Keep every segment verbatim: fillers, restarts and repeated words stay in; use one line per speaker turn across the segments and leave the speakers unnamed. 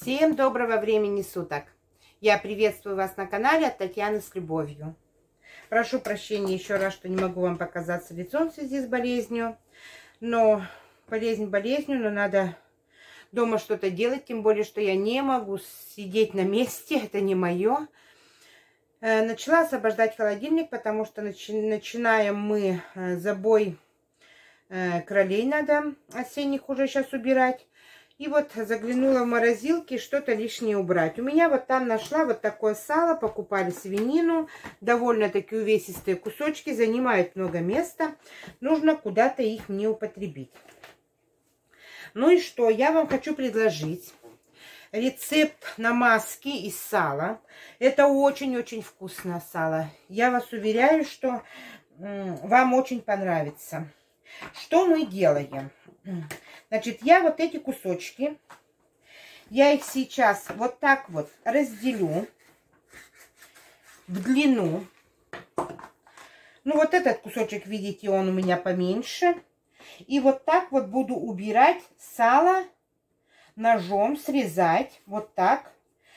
Всем доброго времени суток! Я приветствую вас на канале от Татьяны с любовью. Прошу прощения еще раз, что не могу вам показаться лицом в связи с болезнью. Но болезнь болезнью, но надо дома что-то делать, тем более, что я не могу сидеть на месте, это не мое. Начала освобождать холодильник, потому что начи начинаем мы забой кролей, надо осенних уже сейчас убирать. И вот заглянула в морозилки, что-то лишнее убрать. У меня вот там нашла вот такое сало, покупали свинину. Довольно-таки увесистые кусочки, занимают много места. Нужно куда-то их мне употребить. Ну и что, я вам хочу предложить рецепт намазки из сала. Это очень-очень вкусное сало. Я вас уверяю, что вам очень понравится. Что мы делаем? Значит, я вот эти кусочки, я их сейчас вот так вот разделю в длину. Ну, вот этот кусочек, видите, он у меня поменьше. И вот так вот буду убирать сало ножом, срезать вот так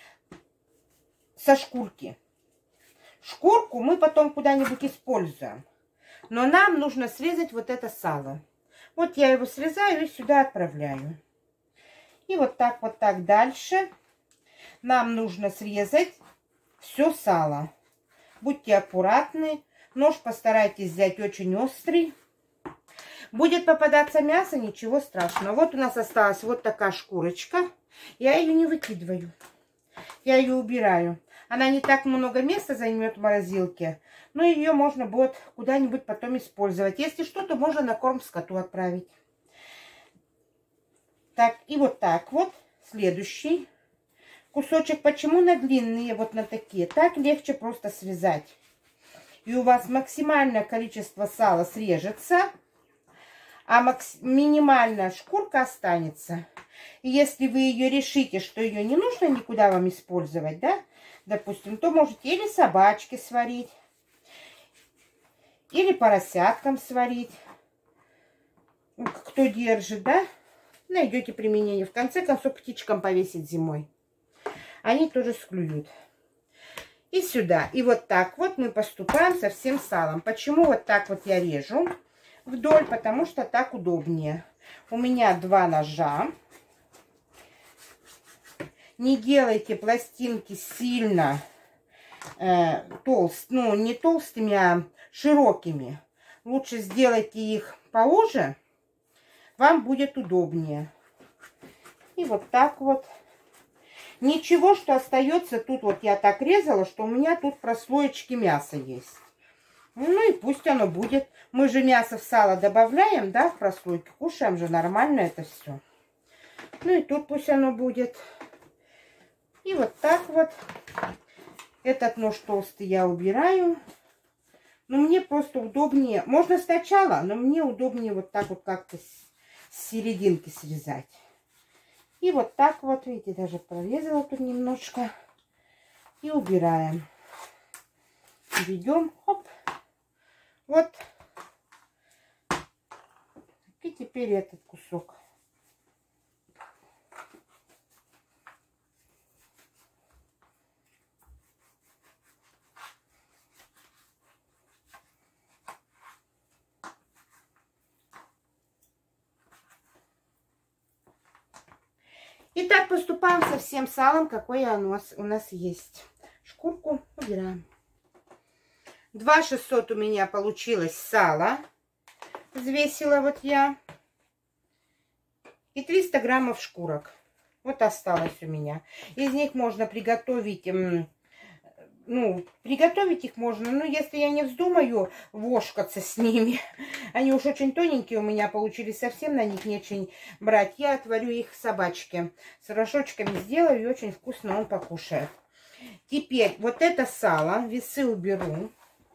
со шкурки. Шкурку мы потом куда-нибудь используем. Но нам нужно срезать вот это сало. Вот я его срезаю и сюда отправляю. И вот так, вот так дальше. Нам нужно срезать все сало. Будьте аккуратны. Нож постарайтесь взять очень острый. Будет попадаться мясо, ничего страшного. Вот у нас осталась вот такая шкурочка. Я ее не выкидываю. Я ее убираю. Она не так много места займет в морозилке, но ее можно будет куда-нибудь потом использовать. Если что, то можно на корм скоту отправить. Так, и вот так вот. Следующий кусочек. Почему на длинные, вот на такие? Так легче просто связать. И у вас максимальное количество сала срежется, а макс... минимальная шкурка останется. И если вы ее решите, что ее не нужно никуда вам использовать, да, допустим, то можете или собачки сварить, или поросяткам сварить. Кто держит, да, найдете применение. В конце концов, птичкам повесить зимой. Они тоже склюют. И сюда. И вот так вот мы поступаем со всем салом. Почему вот так вот я режу вдоль? Потому что так удобнее. У меня два ножа. Не делайте пластинки сильно э, толст, ну не толстыми, а широкими. Лучше сделайте их поуже, вам будет удобнее. И вот так вот. Ничего, что остается тут, вот я так резала, что у меня тут прослоечки мяса есть. Ну и пусть оно будет. Мы же мясо в сало добавляем, да, в прослойки. Кушаем же нормально это все. Ну и тут пусть оно будет. И вот так вот. Этот нож толстый я убираю. Но мне просто удобнее. Можно сначала, но мне удобнее вот так вот как-то с серединки срезать. И вот так вот, видите, даже прорезала тут немножко. И убираем. Ведем. Хоп. Вот. И теперь этот кусок. И так поступаем со всем салом, какое у нас, у нас есть. Шкурку убираем. два тысячи шестьсот у меня получилось сало. Взвесила вот я. И триста граммов шкурок. Вот осталось у меня. Из них можно приготовить... Ну, приготовить их можно, но если я не вздумаю вошкаться с ними, они уж очень тоненькие у меня получились, совсем на них нечего брать. Я отварю их собачке. С рожочками сделаю, и очень вкусно он покушает. Теперь вот это сало, весы уберу.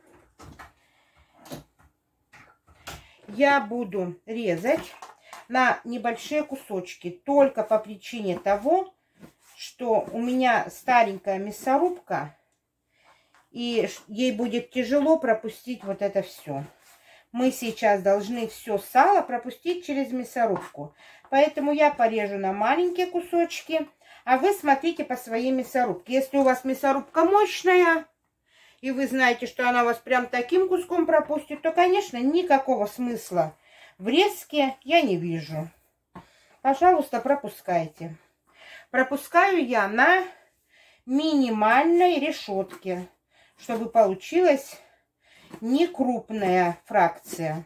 Я буду резать на небольшие кусочки, только по причине того, что у меня старенькая мясорубка, и ей будет тяжело пропустить вот это все. мы сейчас должны все сало пропустить через мясорубку. Поэтому я порежу на маленькие кусочки, а вы смотрите по своей мясорубке. Если у вас мясорубка мощная, и вы знаете, что она вас прям таким куском пропустит, то, конечно, никакого смысла в резке я не вижу. Пожалуйста, пропускайте. Пропускаю я на минимальной решетке, чтобы получилась не крупная фракция.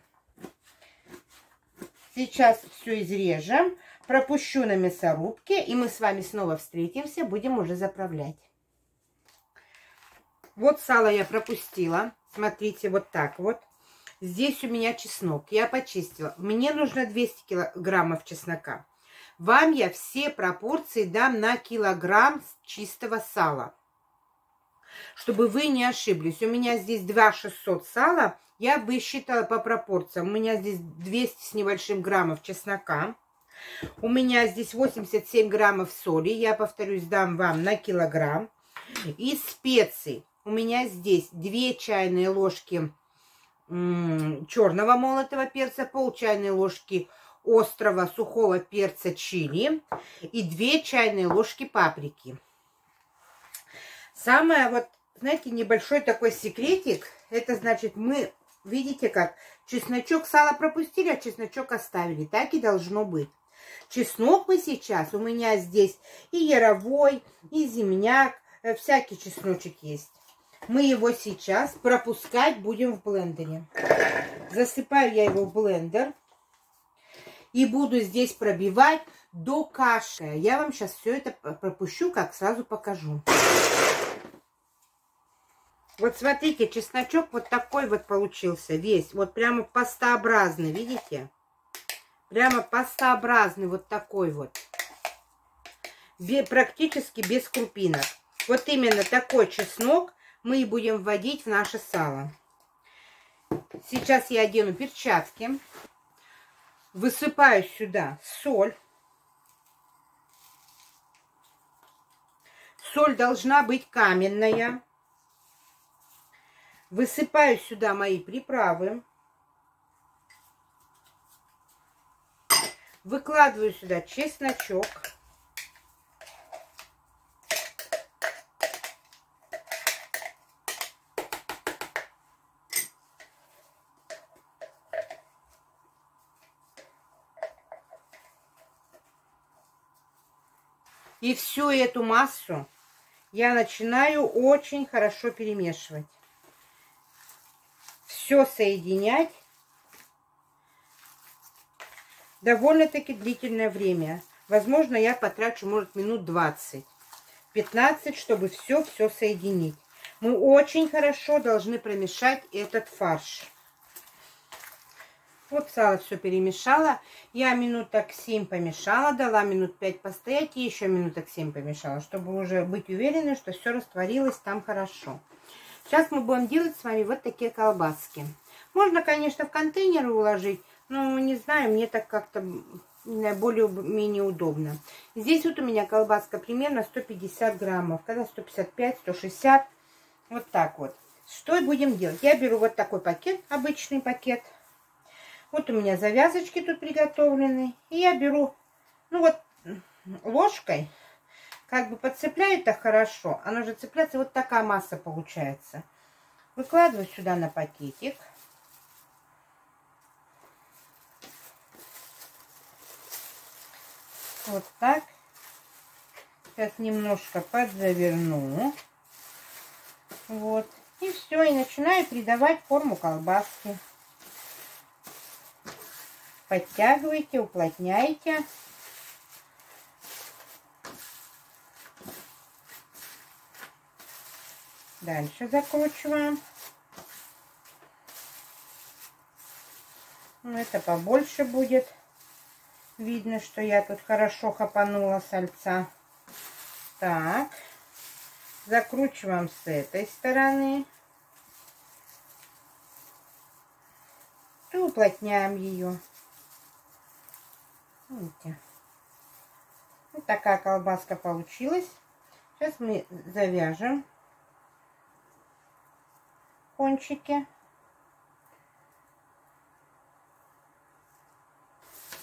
Сейчас все изрежем, пропущу на мясорубке, и мы с вами снова встретимся, будем уже заправлять. Вот сало я пропустила. Смотрите, вот так вот. Здесь у меня чеснок. Я почистила. Мне нужно двести килограммов чеснока. Вам я все пропорции дам на килограмм чистого сала. Чтобы вы не ошиблись. У меня здесь два шестьсот сала. Я бы считала по пропорциям. У меня здесь двести с небольшим граммов чеснока. У меня здесь восемьдесят семь граммов соли. Я, повторюсь, дам вам на килограмм. И специй. У меня здесь две чайные ложки черного молотого перца, пол чайной ложки острого сухого перца чили и две чайные ложки паприки. Самое вот, знаете, небольшой такой секретик, это значит мы, видите как, чесночок, сало пропустили, а чесночок оставили. Так и должно быть. Чеснок мы сейчас, у меня здесь и яровой, и земняк, всякий чесночек есть. Мы его сейчас пропускать будем в блендере. Засыпаю я его в блендер. И буду здесь пробивать до каши. Я вам сейчас все это пропущу, как сразу покажу. Вот смотрите, чесночок вот такой вот получился весь. Вот прямо пастообразный, видите? Прямо пастообразный вот такой вот. Практически без крупинок. Вот именно такой чеснок мы и будем вводить в наше сало. Сейчас я одену перчатки. Высыпаю сюда соль. Соль должна быть каменная. Высыпаю сюда мои приправы. Выкладываю сюда чесночок. И всю эту массу я начинаю очень хорошо перемешивать. Все соединять довольно-таки длительное время. Возможно, я потрачу, может, минут двадцать-пятнадцать, чтобы все-все соединить. Мы очень хорошо должны промешать этот фарш. Вот сало все перемешала. Я минуток семь помешала, дала минут пять постоять и еще минуток семь помешала, чтобы уже быть уверенной, что все растворилось там хорошо. Сейчас мы будем делать с вами вот такие колбаски. Можно, конечно, в контейнеры уложить, но не знаю, мне так как-то более-менее удобно. Здесь вот у меня колбаска примерно сто пятьдесят граммов, когда сто пятьдесят пять — сто шестьдесят. Вот так вот. Что будем делать? Я беру вот такой пакет, обычный пакет. Вот у меня завязочки тут приготовлены. И я беру, ну вот, ложкой, как бы подцепляю так хорошо. Оно же цепляется, вот такая масса получается. Выкладываю сюда на пакетик. Вот так. Сейчас немножко подзаверну. Вот. И все. И начинаю придавать форму колбаски. Подтягивайте, уплотняйте. Дальше закручиваем. Ну, это побольше будет. Видно, что я тут хорошо хапанула сальца. Так. Закручиваем с этой стороны. И уплотняем ее. Видите? Вот такая колбаска получилась. Сейчас мы завяжем кончики.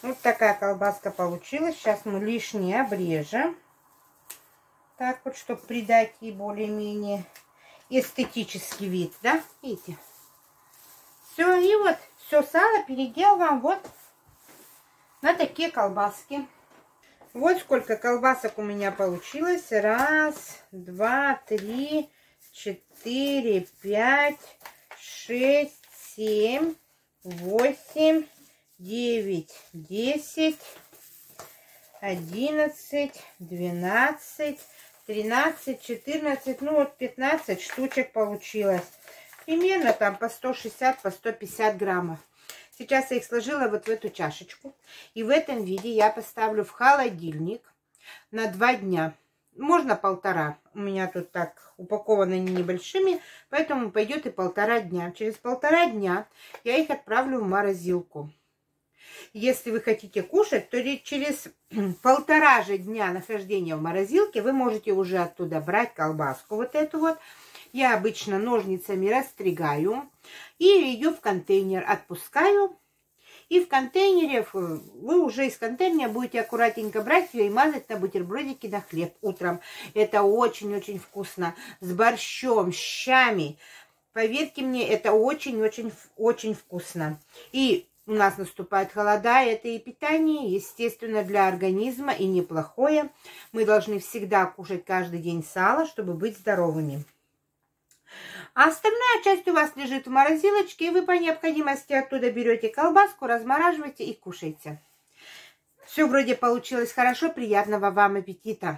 Вот такая колбаска получилась. Сейчас мы лишнее обрежем. Так вот, чтобы придать ей более-менее эстетический вид, да? Видите? Все, и вот все сало переделываем вот на такие колбаски. Вот сколько колбасок у меня получилось. Раз, два, три, четыре, пять, шесть, семь, восемь, девять, десять, одиннадцать, двенадцать, тринадцать, четырнадцать, ну вот пятнадцать штучек получилось. Примерно там по сто шестьдесят, по сто пятьдесят граммов. Сейчас я их сложила вот в эту чашечку. И в этом виде я поставлю в холодильник на два дня. Можно полтора. У меня тут так упакованы они небольшими, поэтому пойдет и полтора дня. Через полтора дня я их отправлю в морозилку. Если вы хотите кушать, то через полтора же дня нахождения в морозилке вы можете уже оттуда брать колбаску вот эту вот. Я обычно ножницами растригаю и ее в контейнер отпускаю. И в контейнере, вы уже из контейнера будете аккуратненько брать ее и мазать на бутербродики на хлеб утром. Это очень-очень вкусно. С борщом, с щами. Поверьте мне, это очень-очень-очень вкусно. И у нас наступает холода, это и питание, естественно, для организма и неплохое. Мы должны всегда кушать каждый день сало, чтобы быть здоровыми. А остальная часть у вас лежит в морозилочке, и вы по необходимости оттуда берете колбаску, размораживаете и кушаете. Все вроде получилось хорошо, приятного вам аппетита.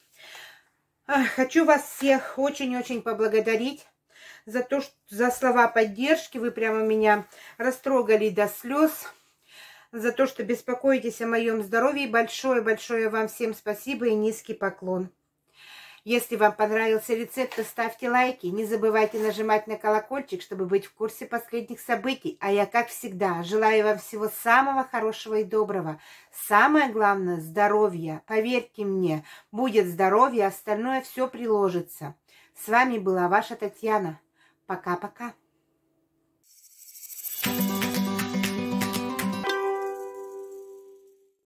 Хочу вас всех очень-очень поблагодарить за то, что, за слова поддержки. Вы прямо меня растрогали до слез. За то, что беспокоитесь о моем здоровье. Большое-большое вам всем спасибо и низкий поклон. Если вам понравился рецепт, то ставьте лайки. Не забывайте нажимать на колокольчик, чтобы быть в курсе последних событий. А я, как всегда, желаю вам всего самого хорошего и доброго. Самое главное – здоровья. Поверьте мне, будет здоровье, остальное все приложится. С вами была ваша Татьяна. Пока-пока.